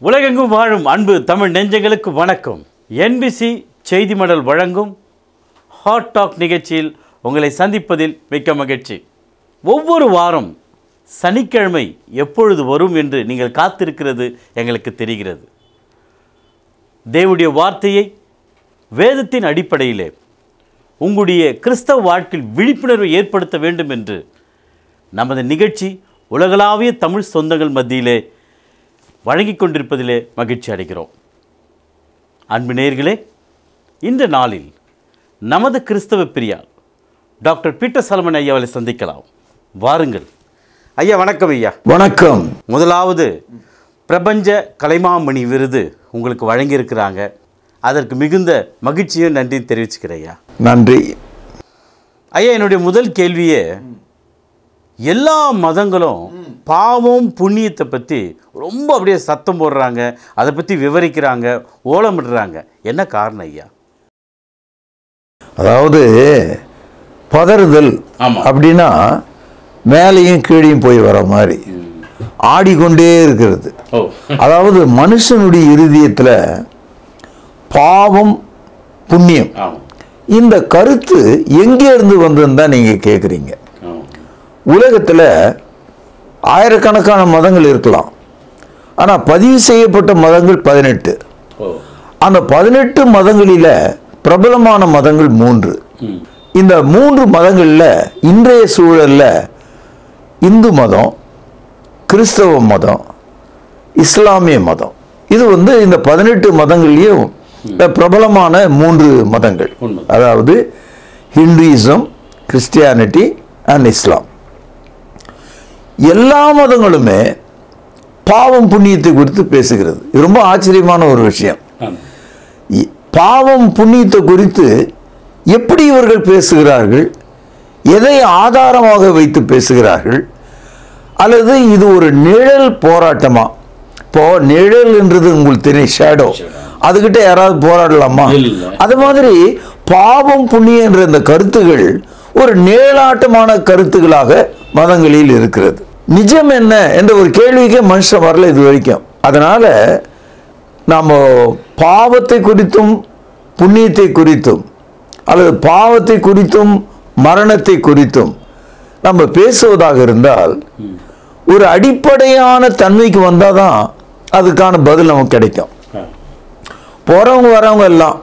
உலகெங்கும் வாழும் அன்பு தமிழ் நெஞ்சங்களுக்கு வணக்கம். NBC செய்தி மடல் வழங்கும் ஹாட் டாக் நிகழ்ச்சியில் உங்களை சந்திப்பதில் மிக்க மகிழ்ச்சி. ஒவ்வொரு வாரம் சனிக்கிழமை எப்பொழுது வரும் என்று நீங்கள் காத்திருக்கிறது எங்களுக்கு தெரிகிறது. தேவனுடைய வார்த்தையை வேதத்தின் அடிப்படையிலே உங்களுடைய கிறிஸ்தவ வாழ்க்கையில் விழிப்புணர்வை ஏற்படுத்த வேண்டும் என்று நமது நிகழ்ச்சி உலகளாவிய தமிழ் சொந்தங்கள் மத்தியிலே வழங்கிக் கொண்டிருப்பதிலே மகிழ்ச்சி அடைகிறோம். அன்பு நேயர்களே, இந்த நாளில் நமது கிறிஸ்தவ பிரியார் டாக்டர் பீட்டர் சாலமன் ஐயாவை சந்திக்கலாம். வாருங்கள் ஐயா. வணக்கம் ஐயா. வணக்கம். முதலாவது பிரபஞ்ச கலைமாமணி விருது உங்களுக்கு வழங்கியிருக்கிறாங்க. அதற்கு மிகுந்த மகிழ்ச்சியும் நன்றியும் தெரிவிச்சுக்கிறேன் ஐயா. நன்றி ஐயா. என்னுடைய முதல் கேள்வியே, எல்லா மதங்களும் பாவம் புண்ணியத்தை பற்றி ரொம்ப அப்படியே சத்தம் போடுறாங்க, அதை பற்றி விவரிக்கிறாங்க, ஓலமிடுறாங்க. என்ன காரணம் ஐயா? அதாவது பதறுதல் அப்படின்னா மேலையும் கீழையும் போய் வர மாதிரி ஆடிக்கொண்டே இருக்கிறது. அதாவது மனுஷனுடைய இருதயத்தில் பாவம் புண்ணியம் இந்த கருத்து எங்கே இருந்து வந்ததுன்னு தான் நீங்கள் கேட்குறீங்க. உலகத்தில் ஆயிரக்கணக்கான மதங்கள் இருக்கலாம், ஆனால் பதிவு செய்யப்பட்ட மதங்கள் 18. அந்த 18 மதங்களில் பிரபலமான மதங்கள் 3. இந்த 3 மதங்களில் இன்றைய சூழலில் இந்து மதம், கிறிஸ்தவ மதம், இஸ்லாமிய மதம், இது இந்த 18 மதங்கள்லேயும் பிரபலமான 3 மதங்கள். அதாவது ஹிந்துயிசம், கிறிஸ்டியானிட்டி அண்ட் இஸ்லாம். எல்லா மதங்களுமே பாவம் புண்ணியத்தை குறித்து பேசுகிறது. இது ரொம்ப ஆச்சரியமான ஒரு விஷயம். பாவம் புண்ணியத்தை குறித்து எப்படி இவர்கள் பேசுகிறார்கள், எதை ஆதாரமாக வைத்து பேசுகிறார்கள், அல்லது இது ஒரு நிழல் போராட்டமா? இப்போ நிழல் என்றது உங்களுக்கு தெரியும், ஷேடோ. அதுகிட்ட யாராவது போராடலாமா? அது மாதிரி பாவம் புண்ணியம் என்ற இந்த கருத்துகள் ஒரு நிழலாட்டமான கருத்துகளாக மதங்களில் இருக்கிறது. நிஜம் என்ன என்ற ஒரு கேள்விக்கே மனுஷன் வரல இது வரைக்கும். அதனால நாம் பாவத்தை குறித்தும் புண்ணியத்தை குறித்தும் அல்லது பாவத்தை குறித்தும் மரணத்தை குறித்தும் நம்ம பேசுவதாக இருந்தால் ஒரு அடிப்படையான தன்மைக்கு வந்தால் தான் அதுக்கான பதில் நமக்கு கிடைக்கும். போகிறவங்க வரவங்க எல்லாம்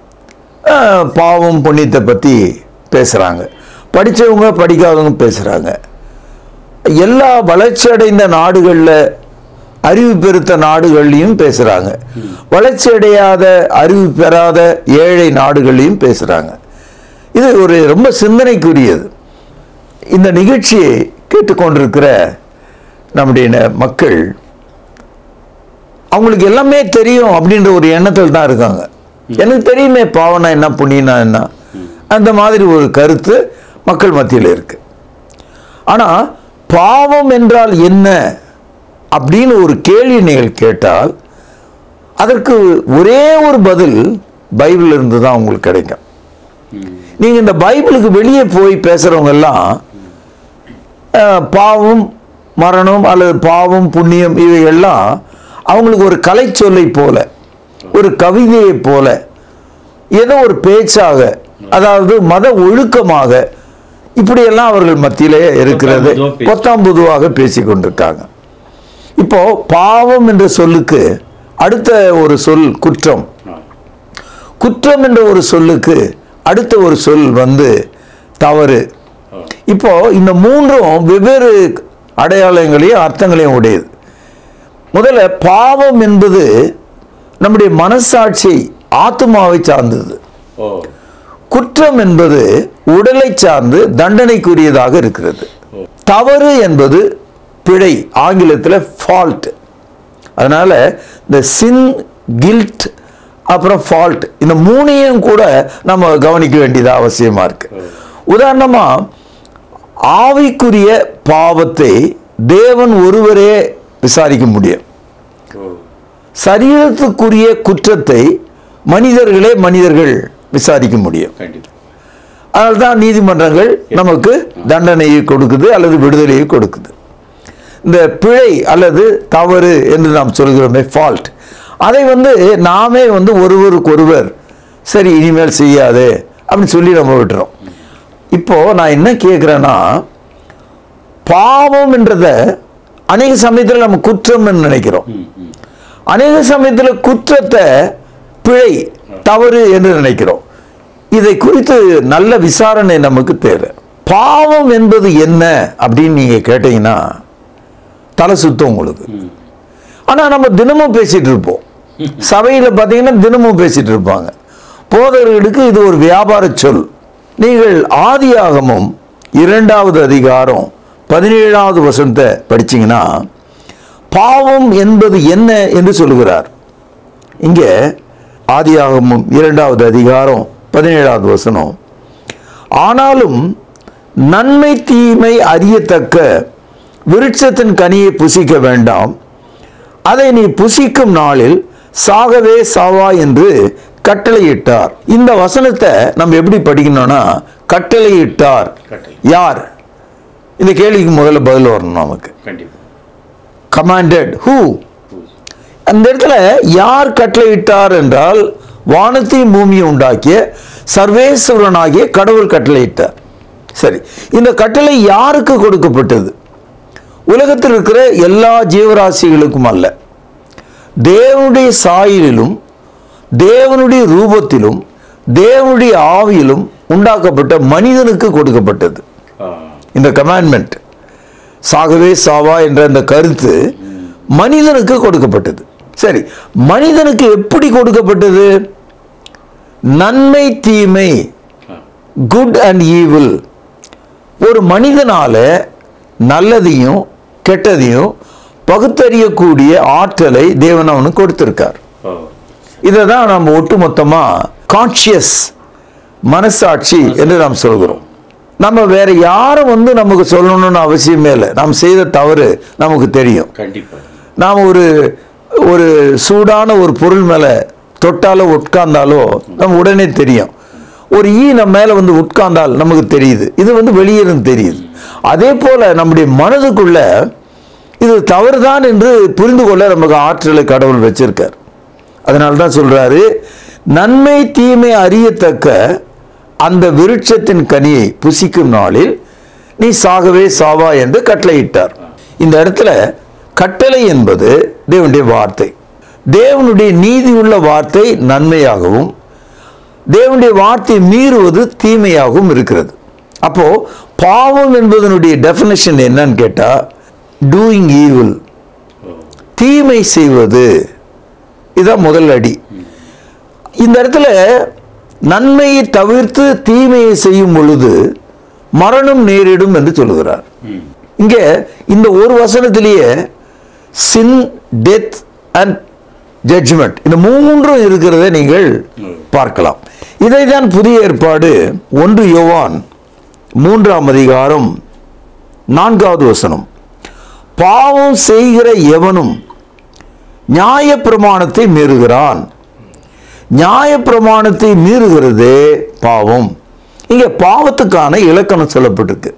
பாவம் புண்ணியத்தை பற்றி பேசுகிறாங்க, படித்தவங்க படிக்காதவங்க பேசுகிறாங்க. எல்லா வளர்ச்சி அடைந்த நாடுகளில், அறிவு பெருத்த நாடுகள்லையும் பேசுகிறாங்க, வளர்ச்சி அடையாத அறிவு பெறாத ஏழை நாடுகள்லையும் பேசுகிறாங்க. இது ஒரு ரொம்ப சிந்தனைக்குரியது. இந்த நிகழ்ச்சியை கேட்டுக்கொண்டிருக்கிற நம்முடைய மக்கள் அவங்களுக்கு எல்லாமே தெரியும் அப்படின்ற ஒரு எண்ணத்தில் தான் இருக்காங்க. எனக்கு தெரியுமே பாவனா என்ன புண்ணியனா என்ன, அந்த மாதிரி ஒரு கருத்து மக்கள் மத்தியில் இருக்கு. ஆனால் பாவம் என்றால் என்ன அப்படின்னு ஒரு கேள்வி நீங்கள் கேட்டால் அதற்கு ஒரே ஒரு பதில் பைபிள் இருந்து தான் உங்களுக்கு கிடைக்கும். நீங்கள் இந்த பைபிளுக்கு வெளியே போய் பேசுகிறவங்க எல்லாம் பாவம் மரணம் அல்லது பாவம் புண்ணியம் இவையெல்லாம் அவங்களுக்கு ஒரு கலை சொல்லை போல, ஒரு கவிதையை போல, ஏதோ ஒரு பேச்சாக, அதாவது மத ஒழுக்கமாக இப்படியெல்லாம் அவர்கள் மத்தியிலே இருக்கிறது பொத்தாம் பொதுவாக பேசிக்கொண்டிருக்காங்க. இப்போ பாவம் என்ற சொல்லுக்கு அடுத்த ஒரு சொல் குற்றம், குற்றம் என்ற ஒரு சொல்லுக்கு அடுத்த ஒரு சொல் தவறு. இப்போ இந்த 3ம் வெவ்வேறு அடையாளங்களையும் அர்த்தங்களையும் உடையது. முதல்ல பாவம் என்பது நம்முடைய மனசாட்சி ஆத்மாவை சார்ந்தது. குற்றம் என்பது உடலை சார்ந்து தண்டனைக்குரியதாக இருக்கிறது. தவறு என்பது பிழை, ஆங்கிலத்தில் ஃபால்ட். அதனால இந்த சின், கில்ட், அப்புறம் ஃபால்ட், இந்த 3ஐயும் கூட நம்ம கவனிக்க வேண்டியது அவசியமா இருக்கு. உதாரணமா ஆவிக்குரிய பாவத்தை தேவன் ஒருவரே விசாரிக்க முடியும். சரீரத்துக்குரிய குற்றத்தை மனிதர்கள் விசாரிக்க முடியும். அதனால்தான் நீதிமன்றங்கள் நமக்கு தண்டனையை கொடுக்குது அல்லது விடுதலையை கொடுக்குது. இந்த பிழை அல்லது தவறு என்று நாம் சொல்கிறோமே, ஃபால்ட், அதை நாமே ஒருவருக்கொருவர் சரி இனிமேல் செய்யாது அப்படின்னு சொல்லி நம்ம விட்டுறோம். இப்போ நான் என்ன கேட்குறேன்னா, பாவம் என்றத அநேக சமயத்தில் நம்ம குற்றம்னு நினைக்கிறோம். அநேக சமயத்தில் குற்றத்தை பிழை, தவறு என்று நினைக்கிறோம். இதை குறித்து நல்ல விசாரணை நமக்கு தேவை. பாவம் என்பது என்ன அப்படின்னு நீங்க கேட்டீங்கன்னா தலை சுத்தம் உங்களுக்கு. ஆனா நம்ம தினமும் பேசிட்டு இருப்போம். சபையில பார்த்தீங்கன்னா தினமும் பேசிட்டு இருப்பாங்க. போதகர்களுக்கு இது ஒரு வியாபார சொல். நீங்கள் ஆதியாகமம் 2வது அதிகாரம் 17வது வசனத்தை படிச்சீங்கன்னா பாவம் என்பது என்ன என்று சொல்லுகிறார். இங்கே ஆதியாகமம் 2வது அதிகாரம் 17வது வசனம், ஆனாலும் நன்மை தீமை அறியத்தக்க விருட்சத்தின் கனியை புசிக்க வேண்டாம், அதை நீ புசிக்கும் நாளில் சாகவே சாவா என்று கட்டளையிட்டார். இந்த வசனத்தை நம்ம எப்படி படிக்கணும்னா, கட்டளையிட்டார் யார்? இந்த கேள்விக்கு முதல்ல பதில் வரணும் நமக்கு. Commanded who? அந்த இடத்துல யார் கட்டளையிட்டார் என்றால் வானத்தையும் பூமியை உண்டாக்கிய சர்வேஸ்வரனாகிய கடவுள் கட்டளையிட்டார். சரி, இந்த கட்டளை யாருக்கு கொடுக்கப்பட்டது? உலகத்தில் இருக்கிற எல்லா ஜீவராசிகளுக்கும் அல்ல, தேவனுடைய சாயலிலும் தேவனுடைய ரூபத்திலும் தேவனுடைய ஆவியிலும் உண்டாக்கப்பட்ட மனிதனுக்கு கொடுக்கப்பட்டது இந்த கமாண்ட்மெண்ட். சாகவே சாவா என்ற அந்த கருத்து மனிதனுக்கு கொடுக்கப்பட்டது. சரி, மனிதனுக்கு எப்படி கொடுக்கப்பட்டது? நன்மை தீமை, குட் அண்ட் ஈவில், ஒரு மனிதனால நல்லதையும் கெட்டதையும் பகுத்தறியக்கூடிய ஆற்றலை தேவன் அவனுக்கு கொடுத்திருக்கார். இதை தான் நம்ம ஒட்டுமொத்தமா கான்சியஸ், மனசாட்சி என்று நாம் சொல்கிறோம். நம்ம வேற யாரும் நமக்கு சொல்லணும்னு அவசியமே இல்லை. நாம் செய்த தவறு நமக்கு தெரியும். நாம் ஒரு சூடான ஒரு பொருள் மேல தொட்டாலோ உட்கார்ந்தாலோ நம்ம உடனே தெரியும். ஒரு ஈ நம்ம மேல உட்கார்ந்தால் நமக்கு தெரியுது, இது வெளியிருந்து தெரியுது. அதே போல நம்முடைய மனதுக்குள்ள இது தவறுதான் என்று புரிந்து கொள்ள நமக்கு ஆற்றலை கடவுள் வச்சிருக்கார். அதனால்தான் சொல்றாரு, நன்மை தீமை அறியத்தக்க அந்த விருட்சத்தின் கனியை புசிக்கும் நாளில் நீ சாகவே சாவா என்று கட்டளையிட்டார். இந்த இடத்துல கட்டளை என்பது தேவனுடைய வார்த்தை. தேவனுடைய நீதியுள்ள வார்த்தை நன்மையாகவும் தேவனுடைய வார்த்தை மீறுவது தீமையாகவும் இருக்கிறது. அப்போ பாவம் என்பதனுடைய டெஃபினிஷன் என்னன்னு கேட்டா, டூயிங் ஈவில், தீமை செய்வது. இதுதான் முதல் அடி. இந்த இடத்துல நன்மையை தவிர்த்து தீமையை செய்யும் பொழுது மரணம் நேரிடும் என்று சொல்லுகிறார். இங்கே இந்த ஒரு வசனத்திலேயே சின், டெத் அண்ட் ஜட்ஜ்மெண்ட், இந்த மூன்றும் இருக்கிறத நீங்கள் பார்க்கலாம். இதைதான் புதிய ஏற்பாடு 1 யோவான் 3ஆம் அதிகாரம் 4வது வசனம், பாவம் செய்கிற எவனும் நியாயப்பிரமாணத்தை மீறுகிறான், நியாயப்பிரமாணத்தை மீறுகிறதே பாவம். இங்க பாவத்துக்கான இலக்கணம் சொல்லப்பட்டிருக்கு.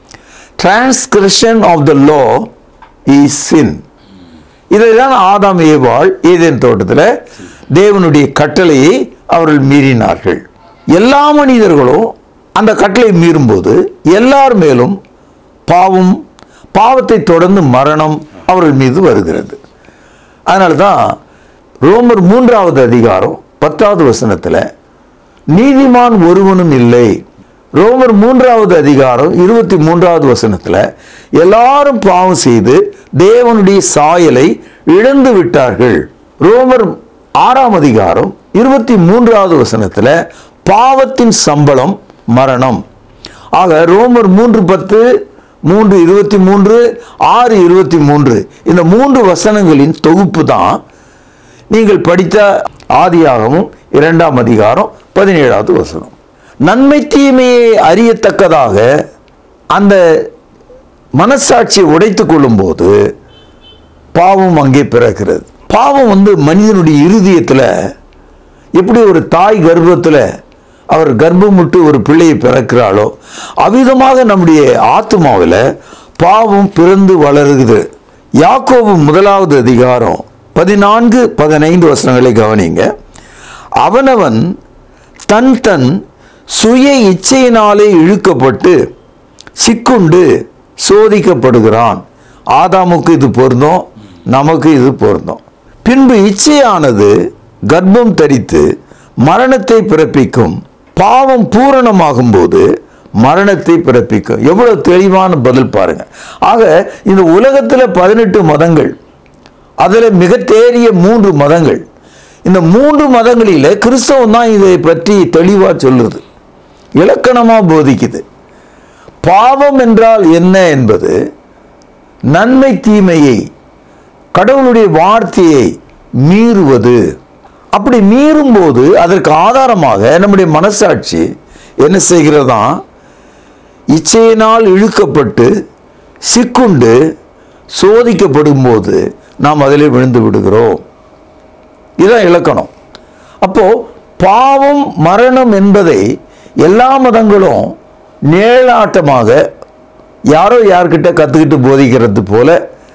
Transcription of the law is sin. இதைதான் ஆதாம் ஏவாள் ஏதேன் தோட்டத்தில் தேவனுடைய கட்டளையை அவர்கள் மீறினார்கள். எல்லா மனிதர்களும் அந்த கட்டளை மீறும்போது எல்லார் மேலும் பாவத்தை தொடர்ந்து மரணம் அவர்கள் மீது வருகிறது. அதனால்தான் ரோமர் 3வது அதிகாரம் 10வது வசனத்தில் நீதிமான் ஒருவனும் இல்லை. ரோமர் 3வது அதிகாரம் 23வது வசனத்தில் எல்லாரும் பாவம் செய்து தேவனுடைய சாயலை இழந்து விட்டார்கள். ரோமர் 6ஆம் அதிகாரம் 23வது வசனத்தில் பாவத்தின் சம்பளம் மரணம். ஆக ரோமர் 3:10, 3:23, 6:23 இந்த 3 வசனங்களின் தொகுப்பு தான் நீங்கள் படித்த ஆதியாகமம் 2ஆம் அதிகாரம் 17வது வசனம். நன்மை தீமையை அறியத்தக்கதாக அந்த மனசாட்சியை உடைத்துக் கொள்ளும் போது பாவம் அங்கே பிறக்கிறது. பாவம் மனிதனுடைய இருதயத்தில் எப்படி ஒரு தாய் கர்ப்பத்தில் அவர் கர்ப்பமுட்டு ஒரு பிள்ளையை பிறக்கிறாளோ அவ்விதமாக நம்முடைய ஆத்மாவில் பாவம் பிறந்து வளருகிறது. யாக்கோபு 1வது அதிகாரம் 14-15 வசனங்களை கவனிங்க. அவனவன் தன் தன் சுய இச்சையினாலே இழுக்கப்பட்டு சிக்குண்டு சோதிக்கப்படுகிறான். ஆதாமுக்கு இது பொருந்தும், நமக்கு இது பொருந்தும். பின்பு இச்சையானது கர்ப்பம் தரித்து மரணத்தை பிறப்பிக்கும். பாவம் பூரணமாகும் போது மரணத்தை பிறப்பிக்கும். எவ்வளவு தெளிவான பதில் பாருங்க. ஆக இந்த உலகத்தில் 18 மதங்கள், அதில் மிக தேறிய 3 மதங்கள். இந்த 3 மதங்களில் கிறிஸ்தவம் தான் இதை பற்றி தெளிவாக சொல்லுது, இலக்கணமாக போதிக்குது. பாவம் என்றால் என்ன என்பது நன்மை தீமையை, கடவுளுடைய வார்த்தையை மீறுவது. அப்படி மீறும்போது அதற்கு ஆதாரமாக நம்முடைய மனசாட்சி என்ன செய்கிறதா? இச்சையினால் இழுக்கப்பட்டு சிக்குண்டு சோதிக்கப்படும் போது நாம் அதில் விழுந்து விடுகிறோம். இதுதான் இலக்கணம். அப்போ பாவம் மரணம் என்பதை எல்லா மதங்களும் நிழலாட்டமாக யாரோ யார்கிட்ட கற்றுக்கிட்டு போதிக்கிறது போல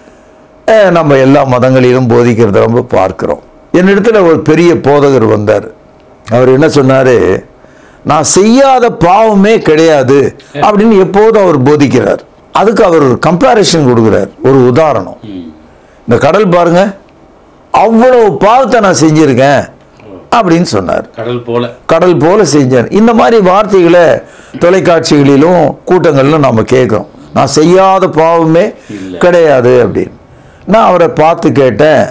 நம்ம எல்லா மதங்களிலும் போதிக்கிறத ரொம்ப பார்க்கிறோம். என்னிடத்துல ஒரு பெரிய போதகர் வந்தார். அவர் என்ன சொன்னார்? நான் செய்யாத பாவமே கிடையாது அப்படின்னு எப்போதும் அவர் போதிக்கிறார். அதுக்கு அவர் ஒரு கம்பேரிஷன் கொடுக்குறார், ஒரு உதாரணம். இந்த கடல் பாருங்க, அவ்வளவு பாவத்தை நான் செஞ்சிருக்கேன் அப்படின்னு சொன்னார். கடல் போல செஞ்சேன். இந்த மாதிரி வார்த்தைகளை தொலைக்காட்சிகளிலும் கூட்டங்களிலும் நம்ம கேட்கிறோம். நான் செய்யாத பாவமே கிடையாது அப்படின்னு. நான் அவரை பார்த்து கேட்டேன்,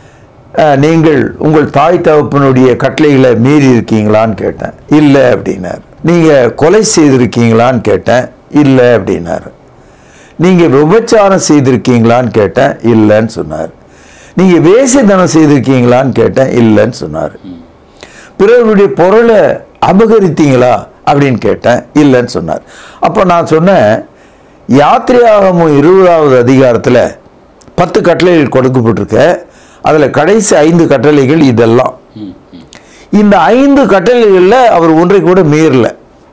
நீங்கள் உங்கள் தாய் தகப்பனுடைய கட்டளைகளை மீறி இருக்கீங்களான்னு கேட்டேன். இல்லை அப்படின்னார். நீங்கள் கொலை செய்திருக்கீங்களான்னு கேட்டேன். இல்லை அப்படின்னார். நீங்கள் விபச்சாரம் செய்திருக்கீங்களான்னு கேட்டேன். இல்லைன்னு சொன்னார். நீங்கள் வேசித்தனம் செய்திருக்கீங்களான்னு கேட்டேன். இல்லைன்னு சொன்னார். பிறருடைய பொருளை அபகரித்தீங்களா அப்படின்னு கேட்டேன். இல்லைன்னு சொன்னார். அப்போ நான் சொன்னேன், யாத்திரையாகமம் 20வது அதிகாரத்தில் 10 கட்டளைகள் கொடுக்கப்பட்டிருக்க, அதில் கடைசி 5 கட்டளைகள் இதெல்லாம். இந்த 5 கட்டளைகளில் அவர் ஒன்றை கூட மீறல.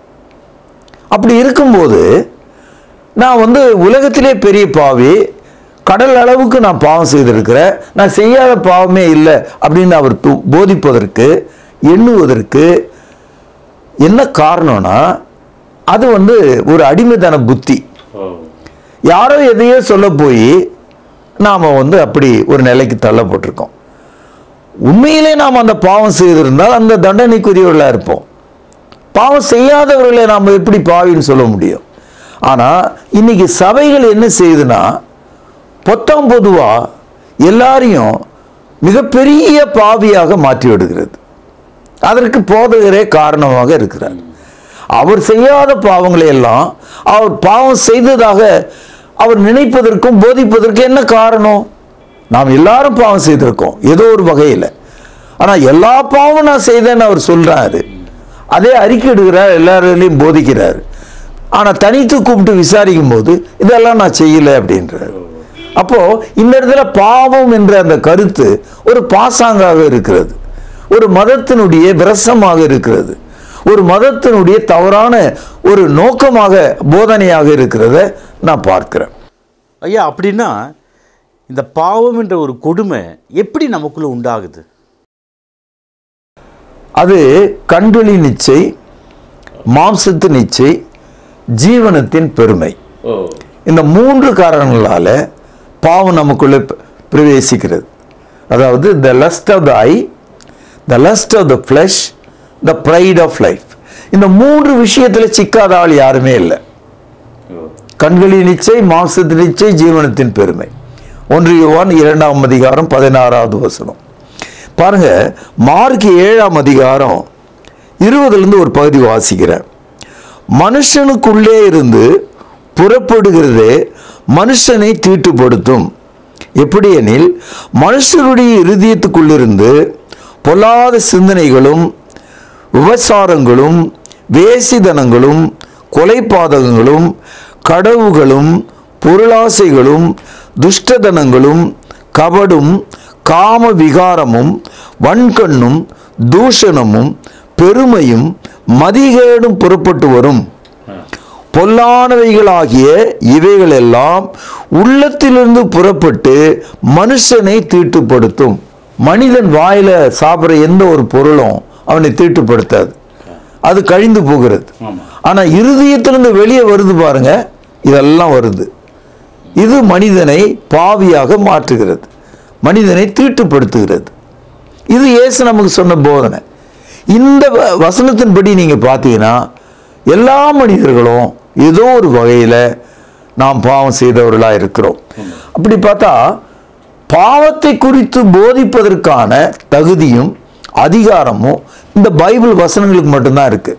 அப்படி இருக்கும்போது நான் உலகத்திலே பெரிய பாவி, கடல் அளவுக்கு நான் பாவம் செய்திருக்கிறேன், நான் செய்யாத பாவமே இல்லை அப்படின்னு அவர் போதிப்பதற்கு எண்ணுவதற்கு என்ன காரணம்னா, அது ஒரு அடிமைத்தன புத்தி. யாரோ எதையோ சொல்ல போய் நாம் அப்படி ஒரு நிலைக்கு தள்ளப்பட்டிருக்கோம். உண்மையிலே நாம் அந்த பாவம் செய்திருந்தால் அந்த தண்டனைக்குரியவர்களாக இருப்போம். பாவம் செய்யாதவர்களை நாம் எப்படி பாவின்னு சொல்ல முடியும்? ஆனால் இன்னைக்கு சபைகள் என்ன செய்யுதுன்னா, பொதுவாக எல்லாரையும் மிகப்பெரிய பாவியாக மாற்றி விடுகிறது. அதற்கு போதகரே காரணமாக இருக்கிறார். அவர் செய்யாத பாவங்களை எல்லாம் அவர் பாவம் செய்ததாக அவர் நினைப்பதற்கும் போதிப்பதற்கு என்ன காரணம்? நாம் எல்லாரும் பாவம் செய்திருக்கோம் ஏதோ ஒரு வகையில். ஆனால் எல்லா பாவமும் நான் செய்தேன்னு அவர் சொல்றாரு. அதே அறிக்கையிடுகிறார், எல்லாரையும் போதிக்கிறார். ஆனால் தனித்து கூப்பிட்டு விசாரிக்கும் போது இதெல்லாம் நான் செய்யலை அப்படின்றார். அப்போ இந்த இடத்துல பாவம் என்ற அந்த கருத்து ஒரு பாசாங்காக இருக்கிறது, ஒரு மதத்தினுடைய விரசமாக இருக்கிறது, ஒரு மதத்தினுடைய தவறான ஒரு நோக்கமாக போதனையாக இருக்கிறத நான் பார்க்கிறேன். ஐயா, அப்படின்னா இந்த பாவம் என்ற ஒரு கொடுமை எப்படி நமக்குள்ள உண்டாகுது? அது கண்களின் இச்சை, மாம்சத்தின் இச்சை, ஜீவனத்தின் பெருமை. இந்த 3 காரணங்களால பாவம் நமக்குள்ளே பிரவேசிக்கிறது. அதாவது the lust of the eye, the lust of the flesh, the pride of life. இந்த 3 விஷயத்தில் சிக்காத ஆள் யாருமே இல்லை. கண்களின் இச்சை, மாம்சத்தின் இச்சை, ஜீவனத்தின் பெருமை. 1 யோவான் 2ஆம் அதிகாரம் 16வது வசனம் பாருங்க. மார்க் 7ஆம் அதிகாரம் 20லிருந்து ஒரு பகுதி வாசிக்கிறேன். மனுஷனுக்குள்ளே இருந்து புறப்படுகிறதே மனுஷனை தீட்டுப்படுத்தும். எப்படி எனில், மனுஷனுடைய இருதயத்துக்குள்ளிருந்து பொல்லாத சிந்தனைகளும், விபசாரங்களும், வேசிதனங்களும், கொலைபாதகங்களும், கடவுகளும், பொருளாசைகளும், துஷ்டதனங்களும், கபடும், காம விகாரமும், வன்கண்ணும், தூஷணமும், பெருமையும், மதிகேடும் புறப்பட்டு வரும். பொல்லானவைகளாகிய இவைகள் எல்லாம் உள்ளத்திலிருந்து புறப்பட்டு மனுஷனை தீட்டுப்படுத்தும். மனிதன் வாயில சாப்பிட்ற எந்த ஒரு பொருளும் அவனை தீட்டுப்படுத்தாது, அது கழிந்து போகிறது. ஆனா இருதயத்திலிருந்து வெளியே வருது பாருங்க, இதெல்லாம் வருது. இது மனிதனை பாவியாக மாற்றுகிறது, மனிதனை தீட்டுப்படுத்துகிறது. இது இயேசு நமக்கு சொன்ன போதனை. இந்த வசனத்தின்படி நீங்க பார்த்தீங்கன்னா எல்லா மனிதர்களும் ஏதோ ஒரு வகையில நாம் பாவம் செய்தவர்களா இருக்கிறோம். அப்படி பார்த்தா பாவத்தை குறித்து போதிப்பதற்கான தகுதியும் அதிகாரமும் இந்த பைபிள் வசனங்களுக்கு மட்டும்தான் இருக்கு.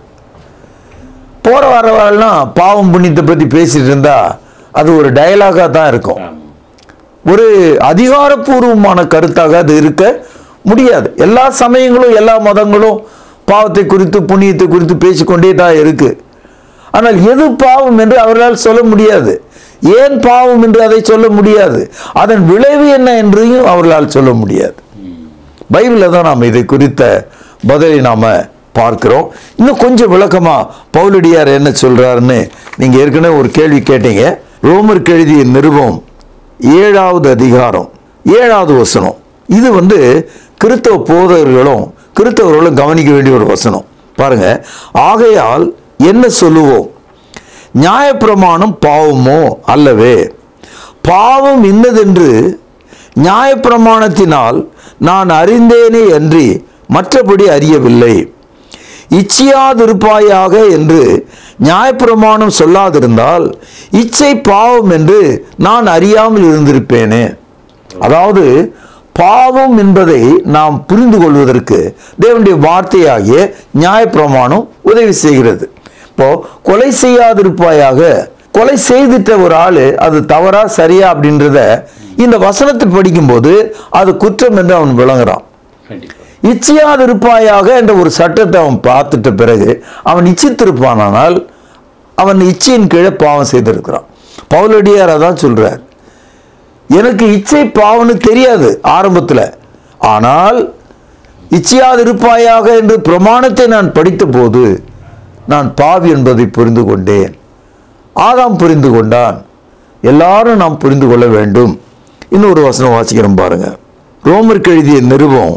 போற வரவாள்லாம் பாவம் புண்ணியத்தை பத்தி பேசிட்டு இருந்தா அது ஒரு டயலாகா தான் இருக்கும், ஒரு அதிகாரப்பூர்வமான கருத்தாக அது இருக்க முடியாது. எல்லா சமயங்களும் எல்லா மதங்களும் பாவத்தை குறித்து புண்ணியத்தை குறித்து பேசிக்கொண்டே தான் இருக்கு. ஆனால் எது பாவம் என்று அவர்களால் சொல்ல முடியாது, ஏன் பாவம் என்று அதை சொல்ல முடியாது, அதன் விளைவு என்ன என்றையும் அவர்களால் சொல்ல முடியாது. பைபிளில் தான் நாம் இதை குறித்த பதிலை நாம பார்க்கிறோம். இன்னும் கொஞ்சம் விளக்கமா பவுலடியார் என்ன சொல்றாருன்னு நீங்க ஏற்கனவே ஒரு கேள்வி கேட்டீங்க. ரோமருக்கு எழுதிய நிருபம் 7வது அதிகாரம் 7வது வசனம். இது கிறிஸ்தவ கிறிஸ்தவர்களும் கவனிக்க வேண்டிய ஒரு வசனம். பாருங்க, ஆகையால் என்ன சொல்லுவோம்? நியாயப்பிரமாணம் பாவமோ? அல்லவே. பாவம் இன்னதென்று நியாயப்பிரமாணத்தினால் நான் அறிந்தேனே அன்றி மற்றபடி அறியவில்லை. இச்சையாதிருப்பாயாக என்று நியாயப்பிரமாணம் சொல்லாதிருந்தால் இச்சை பாவம் என்று நான் அறியாமல் இருந்திருப்பேனே. அதாவது பாவம் என்பதை நாம் புரிந்து கொள்வதற்கு தேவனுடைய வார்த்தையாகிய நியாயப்பிரமாணம் உதவி செய்கிறது. இப்போ கொலை செய்யாதிருப்பாயாக, கொலை செய்துட்ட ஒரு ஆளு அது தவறா சரியா அப்படின்றத இந்த வசனத்தை படிக்கும்போது அது குற்றம் என்று அவன் விளங்குறான். இச்சையாதிருப்பாயாக என்ற ஒரு சட்டத்தை அவன் பார்த்துட்ட பிறகு அவன் இச்சித்திருப்பானால் அவன் இச்சையின் கீழே பாவம் செய்திருக்கிறான். பவுலடியார் அதான் சொல்றார், எனக்கு இச்சை பாவம்னு தெரியாது ஆரம்பத்தில், ஆனால் இச்சையாதிருப்பாயாக என்று பிரமாணத்தை நான் படித்த போது நான் பாவி என்பதை புரிந்து கொண்டேன். ஆதாம் புரிந்து கொண்டான், எல்லாரும் நாம் புரிந்து கொள்ள வேண்டும். இன்னொரு வசனம் வாசிக்கிறோம் பாருங்க. ரோமருக்கு எழுதிய நிருபம்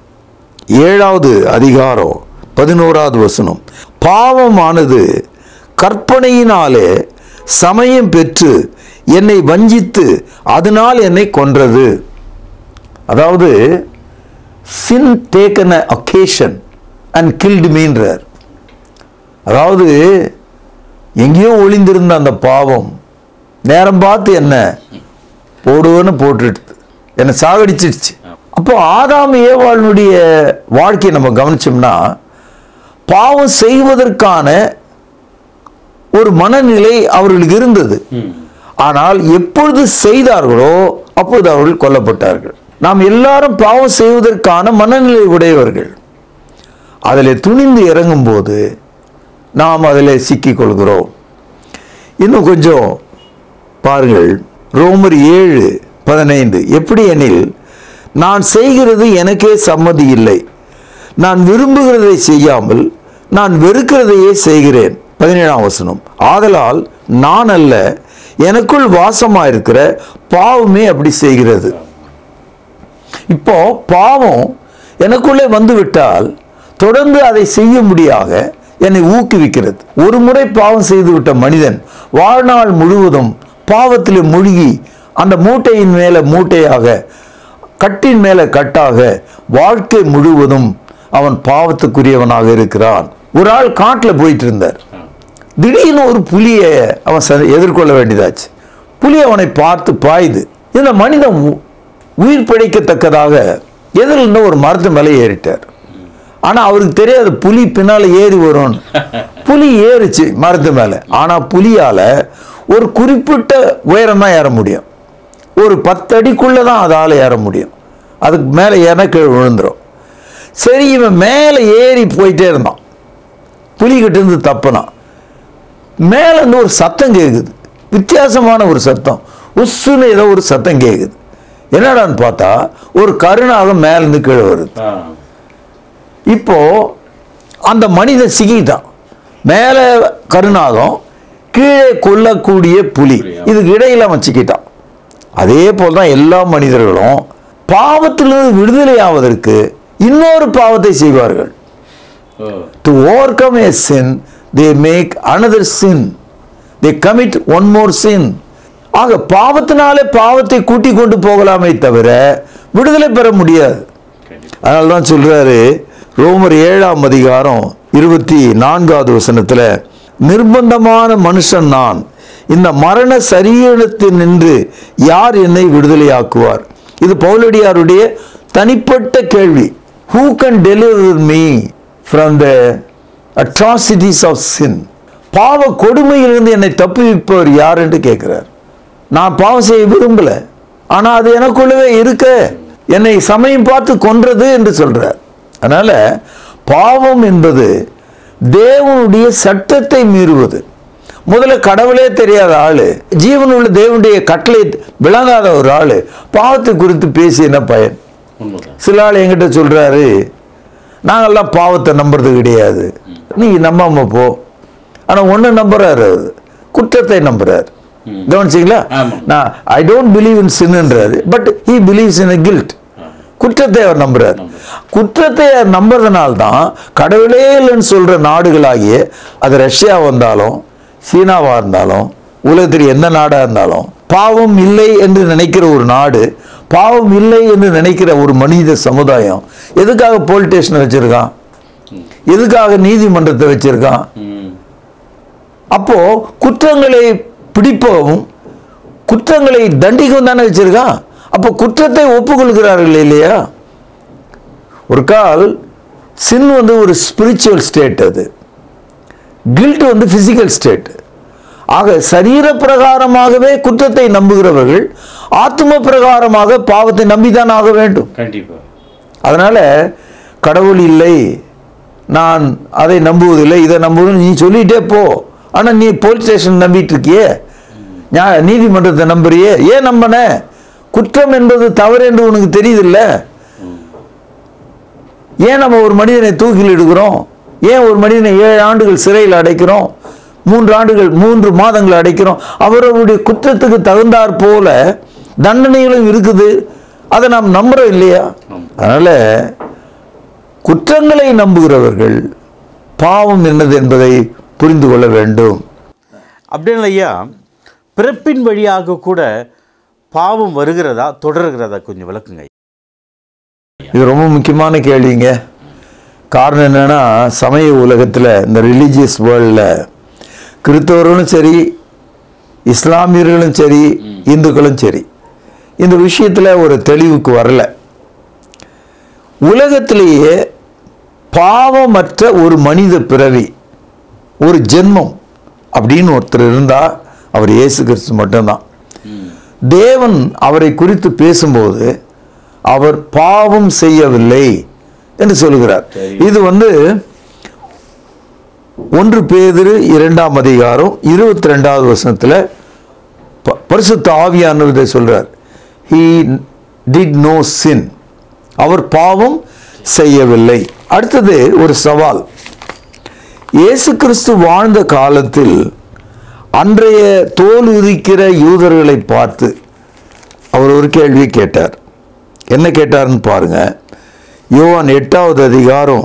7வது அதிகாரம் 11வது வசனம். பாவமானது கற்பனையினாலே சமயம் பெற்று என்னை வஞ்சித்து அதனால் என்னை கொன்றது. அதாவது sin taken an occasion and killed me என்றார். அதாவது எங்கேயோ ஒளிந்திருந்த அந்த பாவம் நேரம் பார்த்து என்ன போடுவேன்னு போட்டுடுது, என்னை சாகடிச்சிடுச்சு. அப்போ ஆதாம் ஏவாளுடைய வாழ்க்கையை நம்ம கவனிச்சோம்னா பாவம் செய்வதற்கான ஒரு மனநிலை அவர்களுக்கு இருந்தது. ஆனால் எப்பொழுது செய்தார்களோ அப்போது அவர்கள் கொல்லப்பட்டார்கள். நாம் எல்லாரும் பாவம் செய்வதற்கான மனநிலை உடையவர்கள். அதில் துணிந்து இறங்கும் போது நாம் அதில் சிக்கிக் கொள்கிறோம். இன்னும் கொஞ்சம் பாருங்கள், ரோமர் 7:15. எப்படி எனில் நான் செய்கிறது எனக்கே சம்மதி இல்லை, நான் விரும்புகிறதை செய்யாமல் நான் வெறுக்கிறதையே செய்கிறேன். 17ஆம் வசனம். ஆதலால் நான் அல்ல, எனக்குள் வாசமாயிருக்கிற பாவமே அப்படி செய்கிறது. இப்போ பாவம் எனக்குள்ளே வந்து விட்டால் தொடர்ந்து அதை செய்யும்படியாக என்னை ஊக்குவிக்கிறது. ஒரு முறை பாவம் செய்துவிட்ட மனிதன் வாழ்நாள் முழுவதும் பாவத்தில் மூழ்கி அந்த மூட்டையின் மேல மூட்டையாக, கட்டின் மேல கட்டாக வாழ்க்கை முழுவதும் அவன் பாவத்துக்குரியவனாக இருக்கிறான். ஒரு ஆள் காட்டில் போயிட்டு இருந்தார். திடீர்னு ஒரு புலியை அவன் எதிர்கொள்ள வேண்டியதாச்சு. புலி அவனை பார்த்து பாயுது. இந்த மனிதன் உயிர் பிழைக்கத்தக்கதாக எதிரில் ஒரு மரத்து மேலே ஏறிட்டார். ஆனா அவருக்கு தெரியாது புலி பின்னால ஏறி வரும். புலி ஏறிச்சு மரத்து மேல. ஆனா புலியால ஒரு குறிப்பிட்ட உயரம் தான் ஏற முடியும், ஒரு 10 அடிக்குள்ளதான் அதால ஏற முடியும். அதுக்கு மேல ஏற கீழே விழுந்துரும். சரி, இவன் மேல ஏறி போயிட்டே இருந்தான். புலிகிட்ட இருந்து தப்புனான். மேல இருந்து ஒரு சத்தம் கேட்குது, வித்தியாசமான ஒரு சத்தம். உஸ்ஸுன்னு ஏதோ ஒரு சத்தம் கேட்குது. என்னடான்னு பார்த்தா ஒரு கருணாகம் மேல இருந்து கீழே வருது. இப்போ அந்த மனிதன் சிக்கிட்டான். மேல கருணாகம், கீழே கொல்லக்கூடிய புலி. இதுக்கு இடையில வச்சுக்கிட்டான். அதே போல்தான் எல்லா மனிதர்களும் பாவத்திலிருந்து விடுதலை ஆவதற்கு இன்னொரு பாவத்தை செய்வார்கள். To overcome a sin, they make another sin. They commit one more sin. ஆக பாவத்தினாலே பாவத்தை கூட்டி கொண்டு போகலாமே தவிர விடுதலை பெற முடியாது. அதனால்தான் சொல்றாரு ரோமர் 7ஆம் அதிகாரம் 24வது வசனத்துல, நிர்பந்தமான மனுஷன் நான், இந்த மரண சரீரத்தில் நின்று யார் என்னை விடுதலையாக்குவார்? இது பவுலடியாருடைய தனிப்பட்ட கேள்வி. Who can deliver me from the atrocities of sin? பாவ கொடுமையிலிருந்து என்னை தப்புவிப்பவர் யார் என்று கேட்கிறார். நான் பாவம் செய்ய விரும்பல, ஆனா அது எனக்குள்ளவே இருக்க, என்னை சமயம் பார்த்து கொன்றது என்று சொல்றார். அதனால பாவம் என்பது தேவனுடைய சட்டத்தை மீறுவது. முதல்ல கடவுளே தெரியாத ஆளு, ஜீவனுள்ள தேவனுடைய கட்டளை விளங்காத ஒரு ஆளு பாவத்தை குறித்து பேசி என்ன பயன்? சில ஆள் என்கிட்ட சொல்றாரு, நாங்கெல்லாம் பாவத்தை நம்புறது கிடையாது. நீ நம்பாம போ. ஆனா ஒண்ணு நம்புறாரு, குற்றத்தை நம்புறாரு. கவனிச்சிங்களா? நான் ஐ டோன்ட் பிலீவ் இன் சின்ன்றாரு, but he believes in a guilt. குற்றத்தை அவர் நம்புறார். குற்றத்தை நம்புறதுனால்தான் கடவுளே இல்லைன்னு சொல்ற நாடுகளாகிய அது ரஷ்யாவா இருந்தாலும் சீனாவா இருந்தாலும் உலகத்தில் எந்த நாடா இருந்தாலும் பாவம் இல்லை என்று நினைக்கிற ஒரு நாடு, பாவம் இல்லை என்று நினைக்கிற ஒரு மனித சமுதாயம் எதுக்காக போலீஸ் ஸ்டேஷன் வச்சிருக்கான்? எதுக்காக நீதிமன்றத்தை வச்சிருக்கான்? அப்போ குற்றங்களை பிடிப்பவும் குற்றங்களை தண்டிக்கவும் தானே வச்சிருக்கான். அப்போ குற்றத்தை ஒப்புக்கொள்கிறார்கள் இல்லையா? ஒரு கால் சின் வந்து ஒரு ஸ்பிரிச்சுவல் ஸ்டேட், அது கில்ட் வந்து பிசிக்கல் ஸ்டேட். ஆக சரீர பிரகாரமாகவே குற்றத்தை நம்புகிறவர்கள் ஆத்ம பிரகாரமாக பாவத்தை நம்பித்தான் ஆக வேண்டும். கண்டிப்பா. அதனால கடவுள் இல்லை, நான் அதை நம்புவதில்லை, இதை நம்புவதில்லை நீ சொல்லிட்டே போ. ஆனா நீ போலீஸ் ஸ்டேஷன் நம்பிட்டு இருக்கியே, நீதிமன்றத்தை நம்புறியே, ஏன் நம்பன? குற்றம் என்பது தவறு என்று உனக்கு தெரியுதில்ல? ஏன் நம்ம ஒரு மனிதனை தூக்கில் எடுக்கிறோம்? ஏன் ஒரு மனிதனை 7 ஆண்டுகள் சிறையில் அடைக்கிறோம்? 3 மாதங்கள் அடைக்கிறோம்? அவருடைய குற்றத்துக்கு தகுந்தாற் போல தண்டனைகளும் இருக்குது. அதை நாம் நம்புறோம் இல்லையா? அதனால குற்றங்களை நம்புகிறவர்கள் பாவம் என்னது என்பதை புரிந்து கொள்ள வேண்டும். அப்படின்னு ஐயா, பிறப்பின் வழியாக கூட பாவம் வருகிறதா தொடர்கிறதா கொஞ்சம் விளக்குங்க. இது ரொம்ப முக்கியமான கேள்விங்க. காரணம் என்னன்னா, சமய உலகத்தில் இந்த ரிலீஜியஸ் வேர்ல்டில் கிறிஸ்தவர்களும் சரி, இஸ்லாமியர்களும் சரி, இந்துக்களும் சரி, இந்த விஷயத்தில் ஒரு தெளிவுக்கு வரல. உலகத்திலேயே பாவமற்ற ஒரு மனித பிறவி, ஒரு ஜென்மம் அப்படின்னு ஒருத்தர் இருந்தால் அவர் இயேசு கிறிஸ்து மட்டும்தான். தேவன் அவரை குறித்து பேசும்போது அவர் பாவம் செய்யவில்லை என்று சொல்கிறார். இது வந்து 1 பேதுரு 2ஆம் அதிகாரம் 22வது வசனத்தில் பரிசுத்த ஆவியானவரை சொல்றார். He did no sin. அவர் பாவம் செய்யவில்லை. அடுத்தது ஒரு சவால். இயேசு கிறிஸ்து வாழ்ந்த காலத்தில் அன்றைய தோல் உரிக்கிற யூதர்களை பார்த்து அவர் ஒரு கேள்வி கேட்டார். என்ன கேட்டார்னு பாருங்க. யோவான் 8வது அதிகாரம்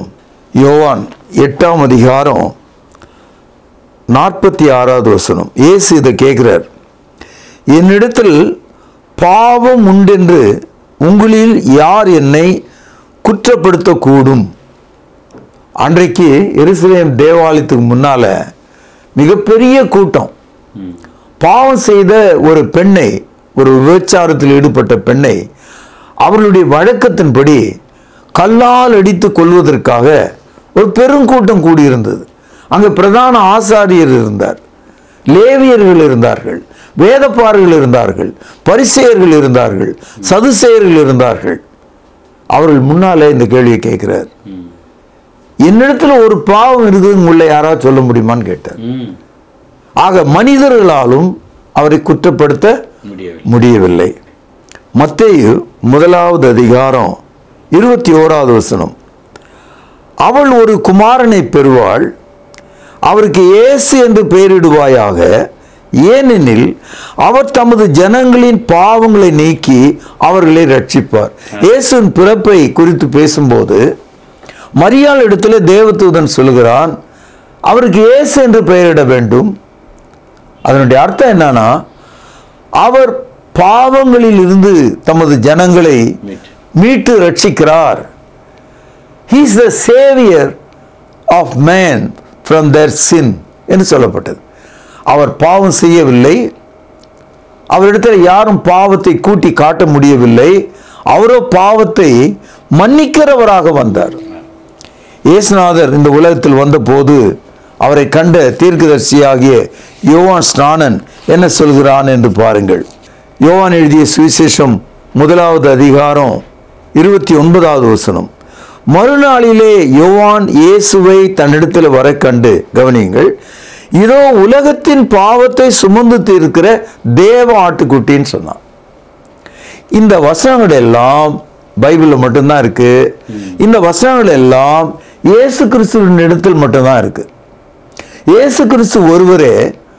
46வது வசனம். இயேசு இதை கேட்கிறார். என்னிடத்தில் பாவம் உண்டென்று உங்களில் யார் என்னை குற்றப்படுத்தக்கூடும்? அன்றைக்கு எருசலேம் தேவாலயத்துக்கு முன்னால மிகப்பெரிய கூட்டம். பாவம் செய்த ஒரு பெண்ணை, ஒரு விபச்சாரத்தில் ஈடுபட்ட பெண்ணை அவர்களுடைய வழக்கத்தின்படி கல்லால் அடித்து கொள்வதற்காக ஒரு பெருங்கூட்டம் கூடியிருந்தது. அங்கு பிரதான ஆசாரியர் இருந்தார், லேவியர்கள் இருந்தார்கள், வேதப்பாரர்கள் இருந்தார்கள், பரிசேயர்கள் இருந்தார்கள், சதுசேயர்கள் இருந்தார்கள். அவர்கள் முன்னாலே இந்த கேள்வியை கேட்கிறார். என்னிடத்துல ஒரு பாவம் இருக்குது, உங்களை யாராவது சொல்ல முடியுமான்னு கேட்டார். ஆக மனிதர்களாலும் அவரை குற்றப்படுத்த முடியவில்லை. மத்தேயு 1வது அதிகாரம் 21வது வசனம். அவள் ஒரு குமாரனை பெறுவாள், அவருக்கு இயேசு என்று பெயரிடுவாயாக, ஏனெனில் அவர் தமது ஜனங்களின் பாவங்களை நீக்கி அவர்களை ரட்சிப்பார். இயேசுவின் பிறப்பை குறித்து பேசும்போது மரியாள் இடத்துல தேவதூதன் சொல்கிறான், அவருக்கு இயேசு என்று பெயரிட வேண்டும். அதனுடைய அர்த்தம் என்னன்னா, அவர் பாவங்களில் இருந்து தமது ஜனங்களை மீட்டு ரட்சிக்கிறார். He is the savior of man from their sin என்று சொல்லப்பட்டது. அவர் பாவம் செய்யவில்லை, அவரிடத்தில் யாரும் பாவத்தை கூட்டி காட்ட முடியவில்லை, அவரோ பாவத்தை மன்னிக்கிறவராக வந்தார். இயேசுநாதர் இந்த உலகத்தில் வந்தபோது அவரை கண்ட தீர்க்கதரிசியாகிய யோவான் ஸ்நானன் என்ன சொல்கிறான் என்று பாருங்கள். யோவான் எழுதிய சுவிசேஷம் 1வது அதிகாரம் 29வது வசனம். மறுநாளிலே யோவான் இயேசுவை தன்னிடத்தில் வர கண்டு, கவனியுங்கள், இதோ உலகத்தின் பாவத்தை சுமந்து தீர்க்கிற தேவ ஆட்டுக்குட்டின்னு சொன்னான். இந்த வசனங்கள் எல்லாம் பைபிளில் மட்டும்தான் இருக்கு. இந்த வசனங்கள் எல்லாம் இயேசு கிறிஸ்துவின் இடத்தில் மட்டும்தான் இருக்கு. இயேசு கிறிஸ்து ஒருவரே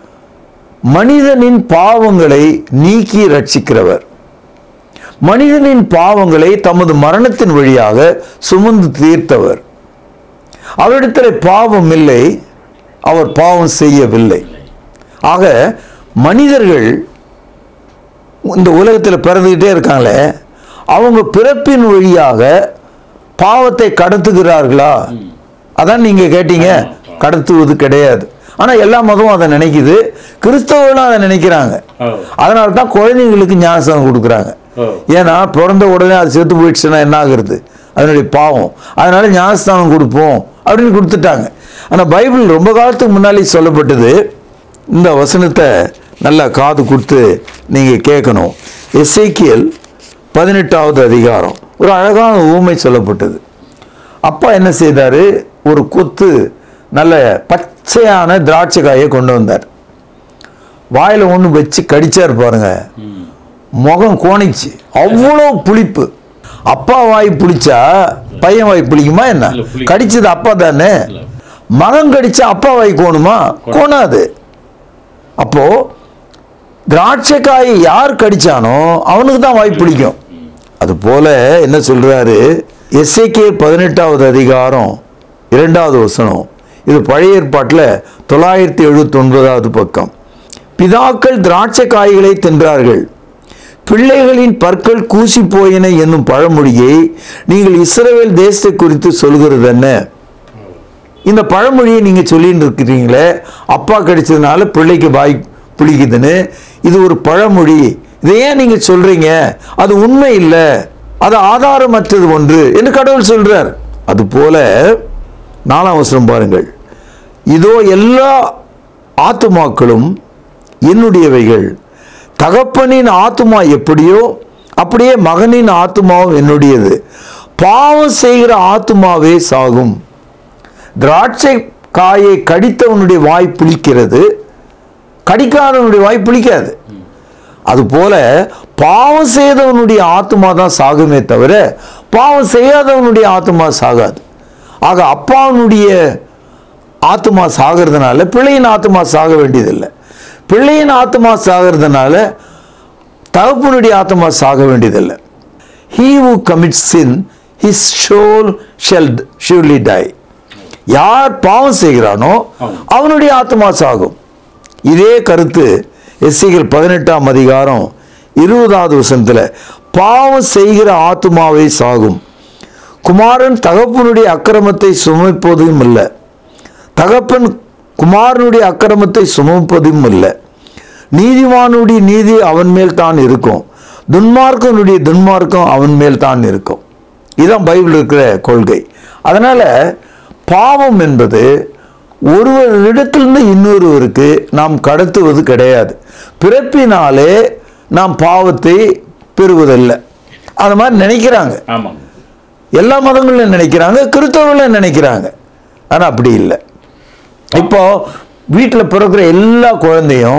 மனிதனின் பாவங்களை நீக்கி ரட்சிக்கிறவர். மனிதனின் பாவங்களை தமது மரணத்தின் வழியாக சுமந்து தீர்த்தவர். அவரிடத்தில் பாவம் இல்லை, அவர் பாவம் செய்யவில்லை. ஆக மனிதர்கள் இந்த உலகத்தில் பிறந்துகிட்டே இருக்காங்களே, அவங்க பிறப்பின் வழியாக பாவத்தை கடத்துகிறார்களா? அதான் நீங்க கேட்டீங்க. கடத்துவது கிடையாது. ஆனா எல்லா மதமும் அதை நினைக்குது, கிறிஸ்தவர்களும் அதை நினைக்கிறாங்க. அதனால தான் குழந்தைங்களுக்கு ஞானஸ்தானம் கொடுக்குறாங்க. ஏன்னா பிறந்த உடனே அது செத்து போயிடுச்சுன்னா என்ன ஆகுறது? அதனுடைய பாவம். அதனால ஞானஸ்தானம் கொடுப்போம் அப்படின்னு கொடுத்துட்டாங்க. ஆனால் பைபிள் ரொம்ப காலத்துக்கு முன்னாலே சொல்லப்பட்டது. இந்த வசனத்தை நல்லா காது கொடுத்து நீங்கள் கேட்கணும். எசேக்கியேல் 18வது அதிகாரம் ஒரு அழகான ஊமை சொல்லப்பட்டது. அப்பா என்ன செய்தார்? ஒரு கொத்து நல்ல பச்சையான திராட்சை காயை கொண்டு வந்தார். வாயில் ஒன்று வச்சு கடிச்சார் பாருங்க, முகம் கோணிச்சு, அவ்வளோ புளிப்பு. அப்பா வாய் புளிச்சா பையன் வாய் புளிக்குமா என்ன? கடிச்சது அப்பா தானே. மகன் கடிச்சா அப்பா வாய் கோணுமா? கோணாது. அப்போ திராட்சை காயை யார் கடிச்சானோ அவனுக்கு தான் வாய் பிடிக்கும். அது போல என்ன சொல்றாரு? எசேக்கியேல் 18வது அதிகாரம் 2வது வசனம். இது பழைய ஏற்பாட்டில் 979வது பக்கம். பிதாக்கள் திராட்சை காய்களை தின்றார்கள், பிள்ளைகளின் பற்கள் கூசி போயின என்னும் பழமொழியை நீங்கள் இஸ்ரவேல் தேசத்தை குறித்து சொல்கிறது என்ன? இந்த பழமொழியை நீங்க சொல்லிட்டு இருக்கிறீங்களே, அப்பா கிடைச்சதுனால பிள்ளைக்கு வாய் புளிக்குதுன்னு. இது ஒரு பழமொழி, இதை ஏன் நீங்க சொல்றீங்க? அது உண்மை இல்லை, அது ஆதாரமற்றது ஒன்று என்று கடவுள் சொல்றார். அது போல 4ஆம் வசனம் பாருங்கள். இதோ எல்லா ஆத்துமாக்களும் என்னுடையவைகள், தகப்பனின் ஆத்துமா எப்படியோ அப்படியே மகனின் ஆத்துமாவும் என்னுடையது. பாவம் செய்கிற ஆத்துமாவே சாகும். திராட்சை காயை கடித்தவனுடைய வாய் புளிக்கிறது, கடிக்காதவனுடைய வாய் புளிக்காது. அதுபோல பாவம் செய்தவனுடைய ஆத்துமா தான் சாகுமே தவிர பாவம் செய்யாதவனுடைய ஆத்துமா சாகாது. ஆக அப்பாவனுடைய ஆத்துமா சாகிறதுனால பிள்ளையின் ஆத்துமா சாக வேண்டியதில்லை, பிள்ளையின் ஆத்துமா சாகிறதுனால தகப்பனுடைய ஆத்துமா சாக வேண்டியதில்லை. He who commits sin, his soul shall surely die. யார் பாவம் செய்கிறானோ அவனுடைய ஆத்மா சாகும். இதே கருத்து எசேக்கியேல் 18ஆம் அதிகாரம் 20வது வசனத்தில், பாவம் செய்கிற ஆத்மாவே சாகும். குமாரன் தகப்பனுடைய அக்கிரமத்தை சுமப்பதும் இல்லை, தகப்பன் குமாரனுடைய அக்கிரமத்தை சுமப்பதும் இல்லை. நீதிமானுடைய நீதி அவன் மேல் தான் இருக்கும், துன்மார்க்கனுடைய துன்மார்க்கம் அவன் மேல் தான் இருக்கும். இதுதான் பைபிள் இருக்கிற கொள்கை. அதனால பாவம் என்பது ஒருவரிடத்திலிருந்து இன்னொருவருக்கு நாம் கடத்துவது கிடையாது. பிறப்பினாலே நாம் பாவத்தை பெறுவதில்லை. அது மாதிரி நினைக்கிறாங்க, எல்லா மதங்களும் நினைக்கிறாங்க, கிறிஸ்தவர்களும் நினைக்கிறாங்க. ஆனால் அப்படி இல்லை. இப்போ வீட்டில் பிறக்கிற எல்லா குழந்தையும்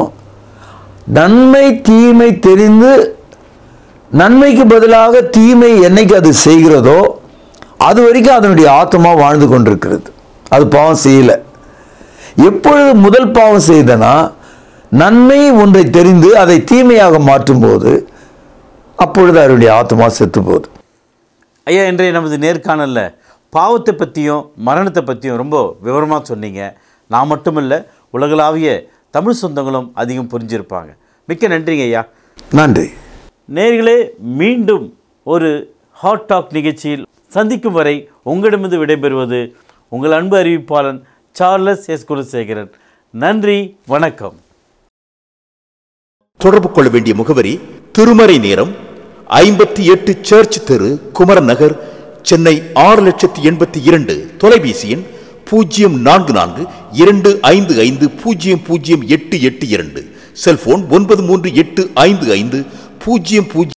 நன்மை தீமை தெரிந்து நன்மைக்கு பதிலாக தீமை என்னைக்கு அது செய்கிறதோ அது வரைக்கும் அதனுடைய ஆத்மா வாழ்ந்து கொண்டிருக்கிறது, அது பாவம் செய்யலை. எப்பொழுது முதல் பாவம் செய்தனா, நன்மை ஒன்றை தெரிந்து அதை தீமையாக மாற்றும்போது அப்பொழுது அவருடைய ஆத்மா செத்து போகுது. ஐயா, இன்றைய நமது நேர்காணலில் பாவத்தை பற்றியும் மரணத்தை பற்றியும் ரொம்ப விவரமாக சொன்னீங்க. நான் மட்டுமில்லை, உலகளாவிய தமிழ் சொந்தங்களும் அதிகம் புரிஞ்சிருப்பாங்க. மிக்க நன்றிங்க ஐயா. நன்றி. நேயர்களே, மீண்டும் ஒரு ஹாட் டாக் நிகழ்ச்சியில் சந்திக்கும் வரை உங்களிடமிருந்து விடைபெறுவது உங்கள் அன்பு அறிவிப்பாளன் சார்லஸ் எஸ் குலசேகரன். நன்றி, வணக்கம். தொடர்பு கொள்ள வேண்டிய முகவரி: திருமறை நேரம், 58 சர்ச் தெரு, குமரன் நகர், சென்னை 6,82,000. தொலைபேசி எண் 044255008882. செல்போன் 93855000.